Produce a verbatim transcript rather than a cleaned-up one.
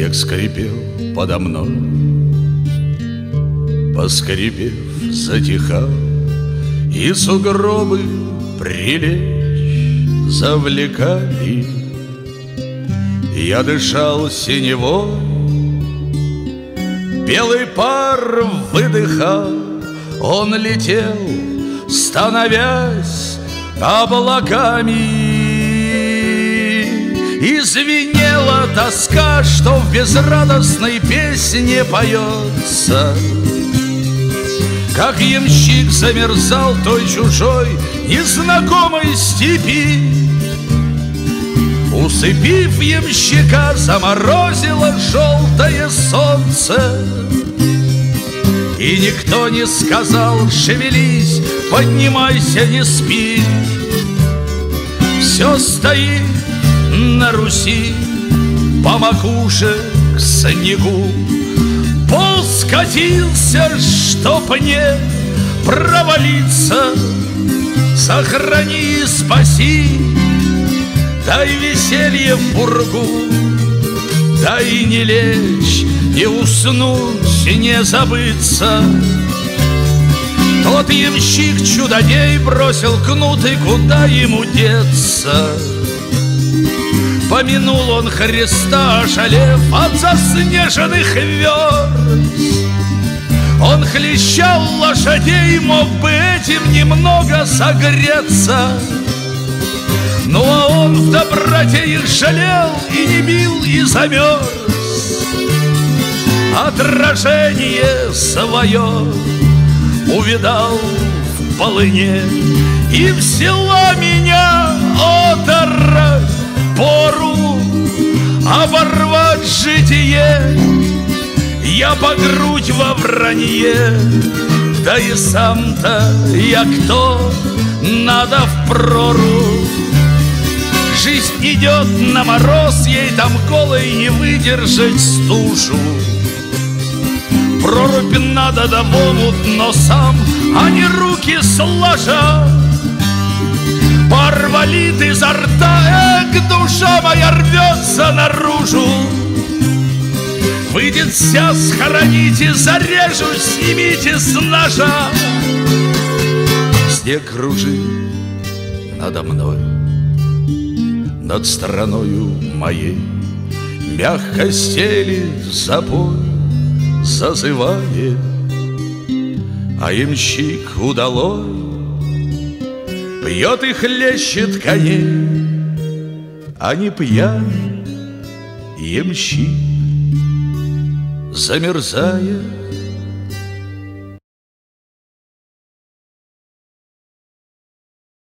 Снег скрипел подо мной, поскрипев, затихал, и сугробы прилечь завлекали. Я дышал синевой, белый пар выдыхал, он летел, становясь облаками. И звенела тоска, что в безрадостной песне поется. Как ямщик замерзал той чужой незнакомой степи, усыпив ямщика, заморозило желтое солнце. И никто не сказал: шевелись, поднимайся, не спи. Все стоит на Руси по макушек снегу. Пол скатился, чтоб не провалиться. Сохрани и спаси, дай веселье в пургу, дай не лечь, не уснуть, не забыться. Тот ямщик чудодей бросил кнут, и куда ему деться? Помянул он Христа, ошалев от заснеженных верст. Он хлещал лошадей, мог бы этим немного согреться. Ну а он в доброте их жалел и не бил, и замерз. Отражение свое увидал в полыне и взяла меня оторвь пору оборвать житие. Я по грудь во вранье, да и сам-то я кто, надо в прору. Жизнь идет на мороз, ей там голой не выдержать стужу. Прорубь надо да в омут носам, а не руки сложа. Пар валит изо рта, эк, душа моя рвется наружу. Выйдет вся, схороните, зарежу, снимите с ножа. Снег кружит надо мной, над страною моей, мягко стелит запой, зазывает. А ямщик удалой пьет и хлещет коней, а не пьяный ямщик, замерзая,